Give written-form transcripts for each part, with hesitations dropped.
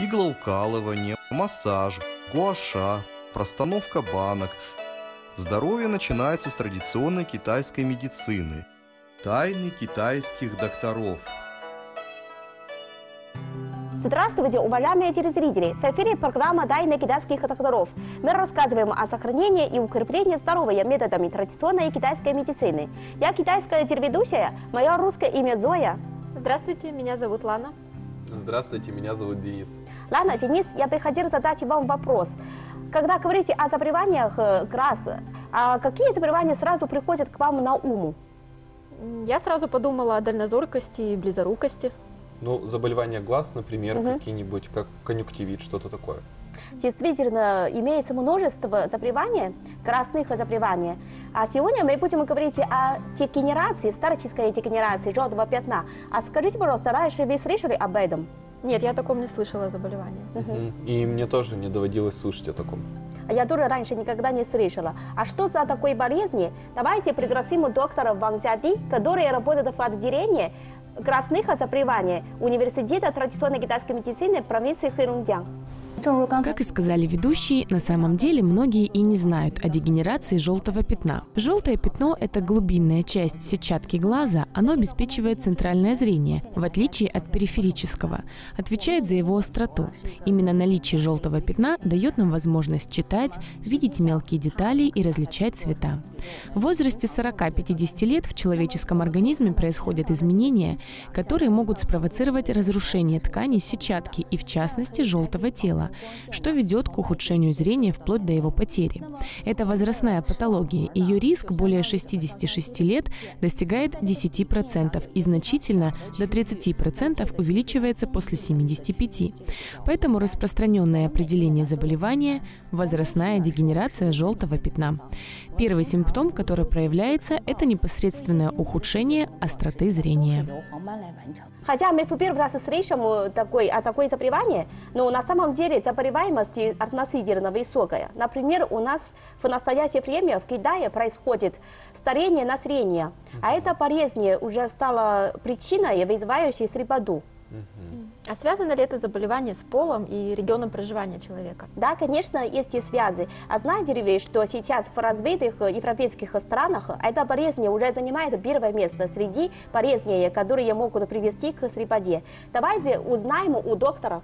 иглоукалывание, массаж, гуаша, простановка банок. Здоровье начинается с традиционной китайской медицины. Тайны китайских докторов. Здравствуйте, уважаемые телезрители! В эфире программа «Тайны китайских докторов». Мы рассказываем о сохранении и укреплении здоровья методами традиционной китайской медицины. Я китайская телеведущая, мое русское имя Зоя. Здравствуйте, меня зовут Лана. Здравствуйте, меня зовут Денис. Лана, Денис, я бы хотела задать вам вопрос. Когда говорите о заболеваниях глаз, какие заболевания сразу приходят к вам на ум? Я сразу подумала о дальнозоркости и близорукости. Ну, заболевания глаз, например, какие-нибудь, как конъюнктивит, что-то такое. Действительно, имеется множество заболеваний, красных заболеваний. А сегодня мы будем говорить о дегенерации, старческой дегенерации желтого пятна. А скажите, пожалуйста, раньше вы слышали об этом? Нет, я о таком не слышала заболевания. И мне тоже не доводилось слышать о таком. Я тоже раньше никогда не слышала. А что за такой болезни? Давайте пригласим доктора Ван Jiadi, который работает в отделении красных заболеваний Университета традиционной китайской медицины провинции Хэйрунцзян. Как и сказали ведущие, на самом деле многие и не знают о дегенерации желтого пятна. Желтое пятно – это глубинная часть сетчатки глаза, оно обеспечивает центральное зрение, в отличие от периферического, отвечает за его остроту. Именно наличие желтого пятна дает нам возможность читать, видеть мелкие детали и различать цвета. В возрасте 40-50 лет в человеческом организме происходят изменения, которые могут спровоцировать разрушение тканей сетчатки и, в частности, желтого тела, что ведет к ухудшению зрения вплоть до его потери. Это возрастная патология. Ее риск более 66 лет достигает 10% и значительно до 30% увеличивается после 75. Поэтому распространенное определение заболевания – возрастная дегенерация желтого пятна. Первый симптом, который проявляется, это непосредственное ухудшение остроты зрения. Хотя мы в первый раз слышим о такой заболевании, но на самом деле заболеваемость относительно высокая. Например, у нас в настоящее время в Китае происходит старение населения, а эта болезнь уже стала причиной, вызывающей слепоту. А связано ли это заболевание с полом и регионом проживания человека? Да, конечно, есть и связи. А знаете ли вы, что сейчас в развитых европейских странах эта болезнь уже занимает первое место среди болезней, которые могут привести к слепоте? Давайте узнаем у доктора.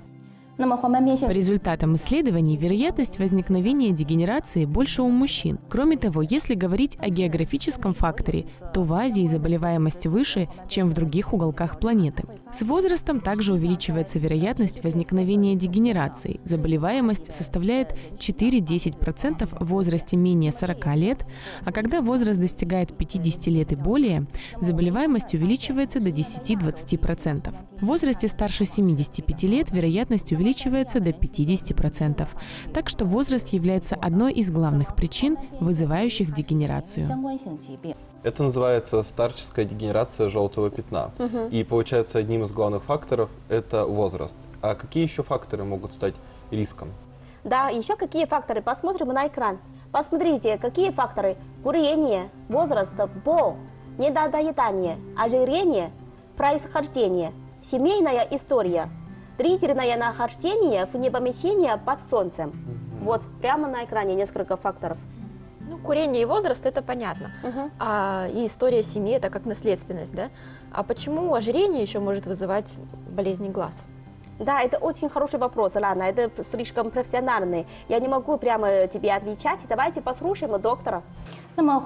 По результатам исследований, вероятность возникновения дегенерации больше у мужчин. Кроме того, если говорить о географическом факторе, то в Азии заболеваемость выше, чем в других уголках планеты. С возрастом также увеличивается вероятность возникновения дегенерации. Заболеваемость составляет 4-10% в возрасте менее 40 лет, а когда возраст достигает 50 лет и более, заболеваемость увеличивается до 10-20%. В возрасте старше 75 лет вероятность увеличивается до 50%. Так что возраст является одной из главных причин, вызывающих дегенерацию. Это называется старческая дегенерация желтого пятна. И получается, одним из главных факторов – это возраст. А какие еще факторы могут стать риском? Да, еще какие факторы? Посмотрим на экран. Посмотрите, какие факторы: курение, возраст, пол, недоедание, ожирение, происхождение, семейная история, длительное нахождение в непомещении под солнцем. Вот, прямо на экране несколько факторов. Ну, курение и возраст – это понятно. И история семьи – это как наследственность, да? А почему ожирение еще может вызывать болезни глаз? Да, это очень хороший вопрос, Лана, это слишком профессиональный. Я не могу прямо тебе отвечать. Давайте послушаем доктора. На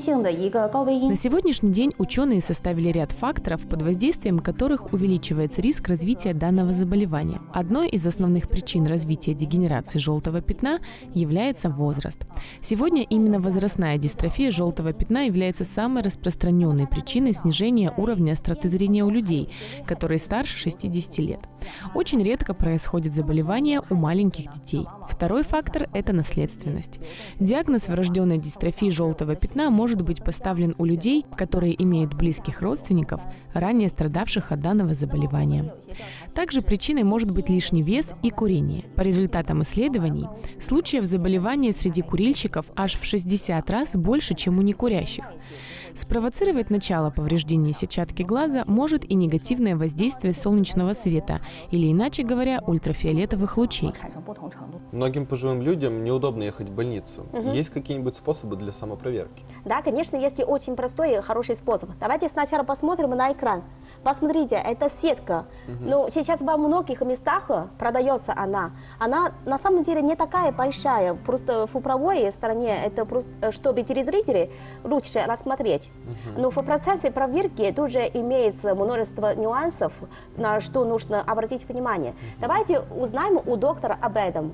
сегодняшний день ученые составили ряд факторов, под воздействием которых увеличивается риск развития данного заболевания. Одной из основных причин развития дегенерации желтого пятна является возраст. Сегодня именно возрастная дистрофия желтого пятна является самой распространенной причиной снижения уровня остроты зрения у людей, которые старше 60 лет. Очень редко происходит заболевание у маленьких детей. Второй фактор – это наследственность. Диагноз врожденной дистрофии желтого пятна может быть поставлен у людей, которые имеют близких родственников, ранее страдавших от данного заболевания. Также причиной может быть лишний вес и курение. По результатам исследований, случаев заболевания среди курильщиков аж в 60 раз больше, чем у некурящих. Спровоцировать начало повреждения сетчатки глаза может и негативное воздействие солнечного света, или, иначе говоря, ультрафиолетовых лучей. Многим пожилым людям неудобно ехать в больницу. Есть какие-нибудь способы для самопроверки? Да, конечно, есть и очень простой и хороший способ. Давайте сначала посмотрим на экран. Посмотрите, это сетка. Но сейчас во многих местах продается она. Она на самом деле не такая большая. Просто в правой стороне это просто, чтобы телезрители лучше рассмотреть. Но в процессе проверки тоже имеется множество нюансов, на что нужно обратить внимание. Давайте узнаем у доктора об этом.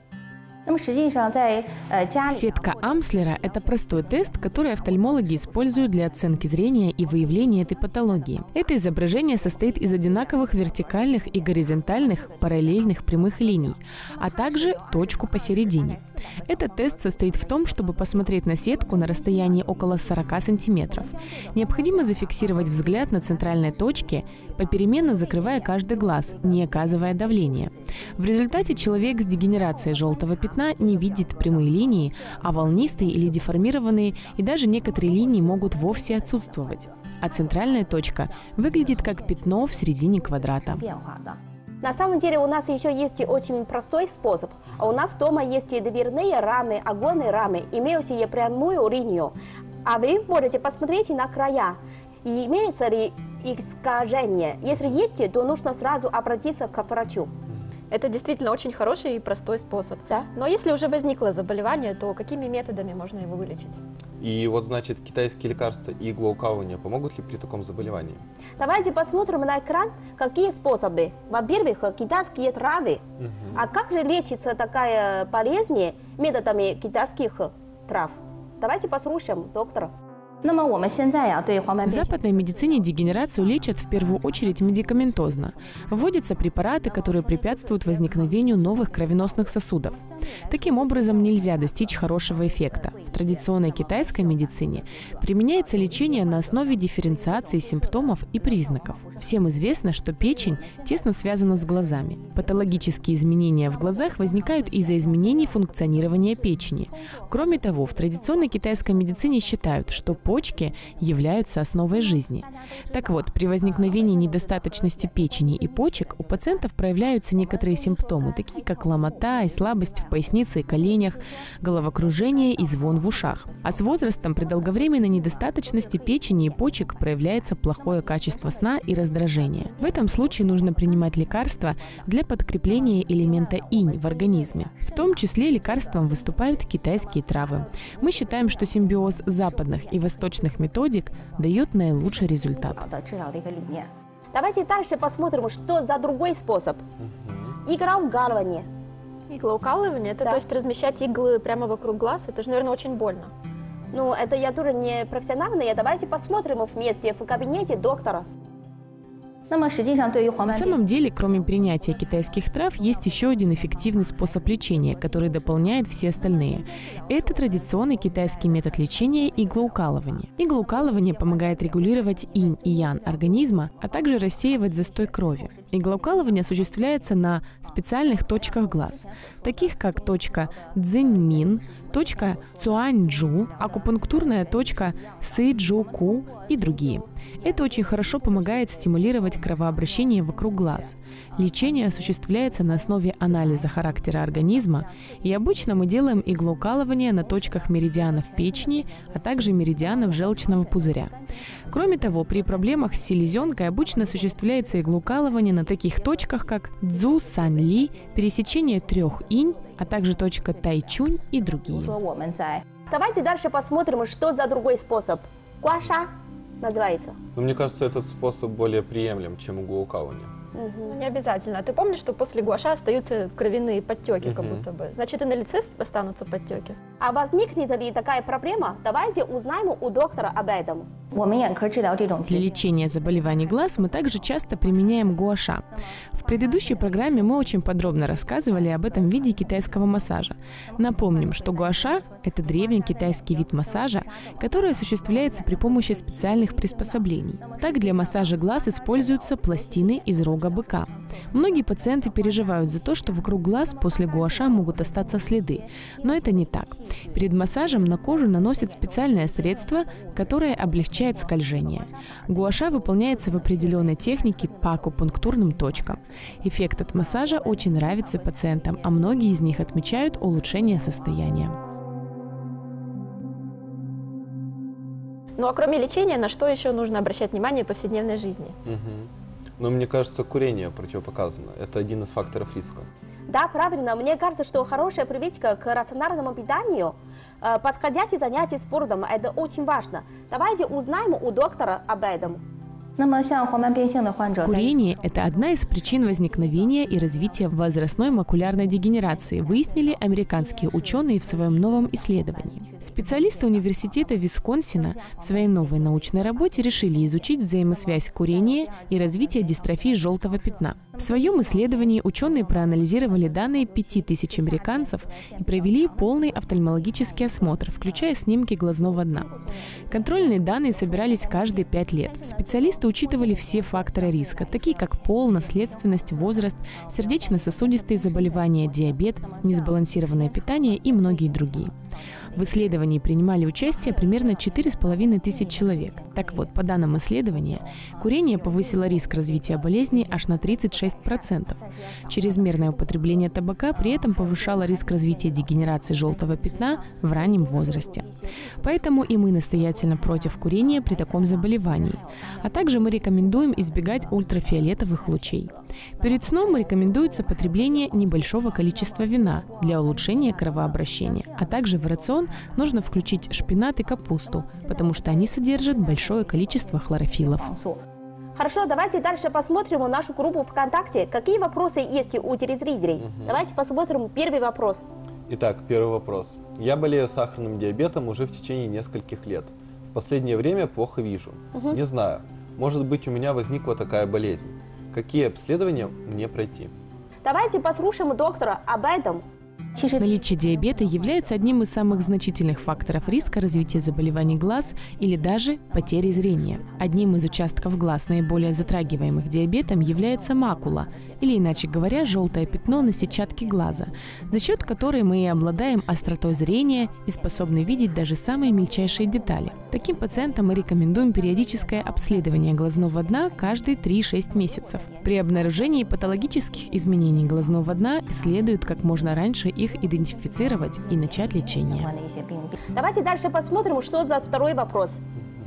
Сетка Амслера – это простой тест, который офтальмологи используют для оценки зрения и выявления этой патологии. Это изображение состоит из одинаковых вертикальных и горизонтальных параллельных прямых линий, а также точку посередине. Этот тест состоит в том, чтобы посмотреть на сетку на расстоянии около 40 сантиметров. Необходимо зафиксировать взгляд на центральной точке, попеременно закрывая каждый глаз, не оказывая давления. В результате человек с дегенерацией желтого пятна не видит прямые линии, а волнистые или деформированные, и даже некоторые линии могут вовсе отсутствовать. А центральная точка выглядит как пятно в середине квадрата. На самом деле у нас еще есть очень простой способ. У нас дома есть дверные рамы, оконные рамы, имеющие прямую линию. А вы можете посмотреть на края, имеется ли искажение. Если есть, то нужно сразу обратиться к врачу. Это действительно очень хороший и простой способ. Да. Но если уже возникло заболевание, то какими методами можно его вылечить? И вот, значит, китайские лекарства и иглоукалывание помогут ли при таком заболевании? Давайте посмотрим на экран, какие способы. Во-первых, китайские травы. А как же лечится такая болезнь методами китайских трав? Давайте послушаем доктора. В западной медицине дегенерацию лечат в первую очередь медикаментозно. Вводятся препараты, которые препятствуют возникновению новых кровеносных сосудов. Таким образом, нельзя достичь хорошего эффекта. В традиционной китайской медицине применяется лечение на основе дифференциации симптомов и признаков. Всем известно, что печень тесно связана с глазами. Патологические изменения в глазах возникают из-за изменений функционирования печени. Кроме того, в традиционной китайской медицине считают, что почки являются основой жизни. Так вот, при возникновении недостаточности печени и почек у пациентов проявляются некоторые симптомы, такие как ломота и слабость в пояснице и коленях, головокружение и звон в ушах. А с возрастом при долговременной недостаточности печени и почек проявляется плохое качество сна и раздражение. В этом случае нужно принимать лекарства для подкрепления элемента инь в организме. В том числе лекарством выступают китайские травы. Мы считаем, что симбиоз западных и восточных методик дает наилучший результат. Давайте дальше посмотрим, что за другой способ. Иглоукалывание. Иглоукалывание, это Да. то есть размещать иглы прямо вокруг глаз, это же, наверное, очень больно. Ну, это я тоже не профессиональная. Давайте посмотрим вместе в кабинете доктора. На самом деле, кроме принятия китайских трав, есть еще один эффективный способ лечения, который дополняет все остальные. Это традиционный китайский метод лечения – иглоукалывание. Иглоукалывание помогает регулировать инь и ян организма, а также рассеивать застой крови. Иглоукалывание осуществляется на специальных точках глаз, таких как точка Цзиньмин, точка Цюаньчжу, акупунктурная точка Сыджоку и другие. Это очень хорошо помогает стимулировать кровообращение вокруг глаз. Лечение осуществляется на основе анализа характера организма, и обычно мы делаем иглоукалывание на точках меридианов печени, а также меридианов желчного пузыря. Кроме того, при проблемах с селезенкой обычно осуществляется иглоукалывание на таких точках, как Цзу Санли, пересечение 3 инь, а также точка Тайчунь и другие. Давайте дальше посмотрим, что за другой способ. Гуаша называется. Но мне кажется, этот способ более приемлем, чем иглоукалывание. Ну, не обязательно. А ты помнишь, что после гуаша остаются кровяные подтеки, как будто бы? Значит, и на лице останутся подтеки. А возникнет ли такая проблема? Давайте узнаем у доктора об этом. Для лечения заболеваний глаз мы также часто применяем гуаша. В предыдущей программе мы очень подробно рассказывали об этом виде китайского массажа. Напомним, что гуаша – это древний китайский вид массажа, который осуществляется при помощи специальных приспособлений. Так, для массажа глаз используются пластины из рога быка. Многие пациенты переживают за то, что вокруг глаз после гуаша могут остаться следы. Но это не так. Перед массажем на кожу наносят специальное средство, которое облегчает скольжение. Гуаша выполняется в определенной технике по акупунктурным точкам. Эффект от массажа очень нравится пациентам, а многие из них отмечают улучшение состояния. Ну а кроме лечения, на что еще нужно обращать внимание в повседневной жизни? Но мне кажется, курение противопоказано. Это один из факторов риска. Да, правильно. Мне кажется, что хорошая привычка к рациональному питанию, подходящее занятие спортом, это очень важно. Давайте узнаем у доктора об этом. Курение – это одна из причин возникновения и развития возрастной макулярной дегенерации, выяснили американские ученые в своем новом исследовании. Специалисты университета Висконсина в своей новой научной работе решили изучить взаимосвязь курения и развития дистрофии желтого пятна. В своем исследовании ученые проанализировали данные 5000 американцев и провели полный офтальмологический осмотр, включая снимки глазного дна. Контрольные данные собирались каждые 5 лет. Специалисты учитывали все факторы риска, такие как пол, наследственность, возраст, сердечно-сосудистые заболевания, диабет, несбалансированное питание и многие другие. В исследовании принимали участие примерно 4500 человек. Так вот, по данным исследования, курение повысило риск развития болезней аж на 36%. Чрезмерное употребление табака при этом повышало риск развития дегенерации желтого пятна в раннем возрасте. Поэтому и мы настоятельно против курения при таком заболевании. А также мы рекомендуем избегать ультрафиолетовых лучей. Перед сном рекомендуется потребление небольшого количества вина для улучшения кровообращения, а также в рацион нужно включить шпинат и капусту, потому что они содержат большое количество хлорофиллов. Хорошо, давайте дальше посмотрим нашу группу ВКонтакте. Какие вопросы есть у телезрителей? Давайте посмотрим первый вопрос. Итак, первый вопрос. Я болею сахарным диабетом уже в течение нескольких лет. В последнее время плохо вижу. Не знаю, может быть, у меня возникла такая болезнь. Какие обследования мне пройти? Давайте послушаем доктора об этом. Наличие диабета является одним из самых значительных факторов риска развития заболеваний глаз или даже потери зрения. Одним из участков глаз, наиболее затрагиваемых диабетом, является макула, или, иначе говоря, желтое пятно на сетчатке глаза, за счет которой мы и обладаем остротой зрения и способны видеть даже самые мельчайшие детали. Таким пациентам мы рекомендуем периодическое обследование глазного дна каждые 3-6 месяцев. При обнаружении патологических изменений глазного дна следует как можно раньше их идентифицировать и начать лечение. Давайте дальше посмотрим, что за второй вопрос.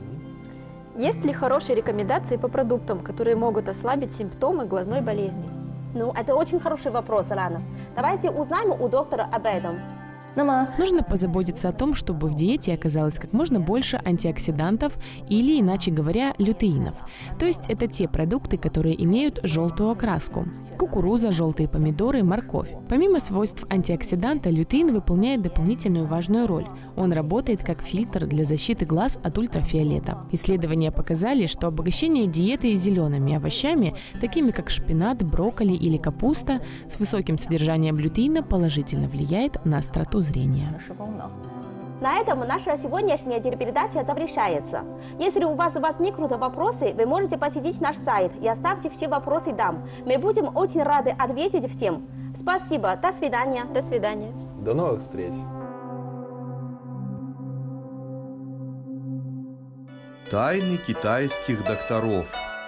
Есть ли хорошие рекомендации по продуктам, которые могут ослабить симптомы глазной болезни? Ну, это очень хороший вопрос, Лана. Давайте узнаем у доктора об этом. Нужно позаботиться о том, чтобы в диете оказалось как можно больше антиоксидантов или, иначе говоря, лютеинов. То есть это те продукты, которые имеют желтую окраску. Кукуруза, желтые помидоры, морковь. Помимо свойств антиоксиданта, лютеин выполняет дополнительную важную роль. Он работает как фильтр для защиты глаз от ультрафиолета. Исследования показали, что обогащение диеты зелеными овощами, такими как шпинат, брокколи или капуста, с высоким содержанием лютеина положительно влияет на остроту зрения. На этом наша сегодняшняя телепередача завершается. Если у вас возникнут вопросы, вы можете посетить наш сайт и оставьте все вопросы там. Мы будем очень рады ответить всем. Спасибо, до свидания. До свидания. До новых встреч. Тайны китайских докторов.